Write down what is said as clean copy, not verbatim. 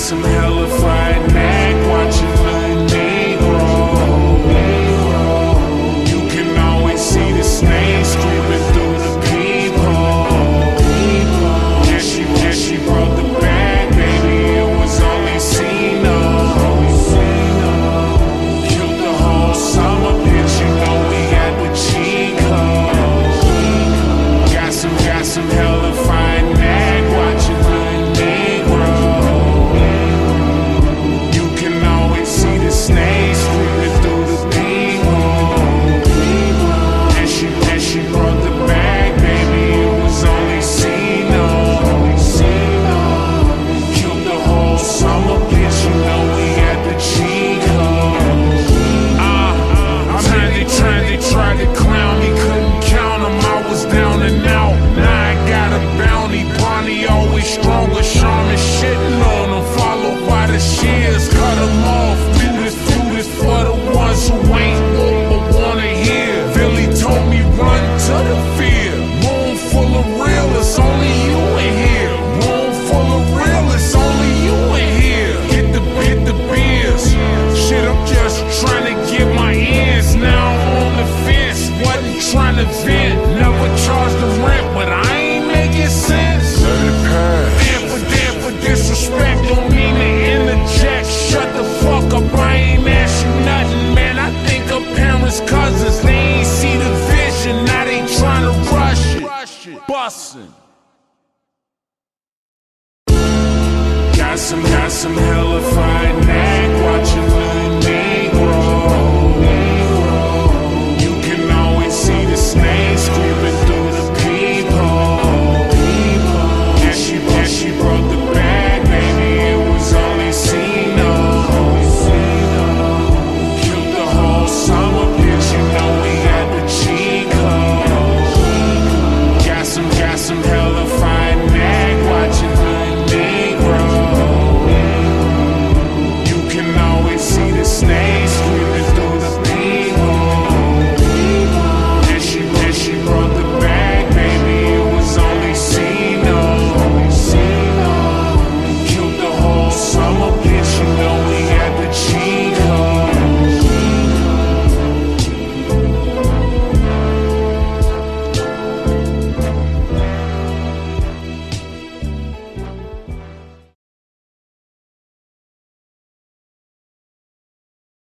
some hella fried neck, watching little Negro. You can always see the snakes creeping through the peephole. And she brought the bag, baby, it was only Cino. Killed the whole summer, bitch, you know we had the Chico. Got some hella fine neck, watching little Negro. You can always see the snakes creeping through the peephole. And she brought the bag, baby, it was only Cino. Killed the whole summer, bitch, you know we had the Chico. They tried to clown me, couldn't count them, I was down and out. Now I got a bounty, Bonnie always stronger, Charmin shitting on them, followed by the shears, cut them off. Do this for the ones who ain't but wanna hear. Billy told me run to the fear. Room full of real, it's only you in here. Room full of real, it's only you in here. Hit the beers. Shit, I'm just trying to get my ends. Now I'm on the fence. Wasn't trying to vent. Never charged the rent, but I ain't making sense. Damn for disrespect, don't mean to interject. Shut the fuck up, I ain't ask you nothing, man. I think of parents, cousins, they ain't see the vision. Now they trying to rush it. Bussin'. Got some hell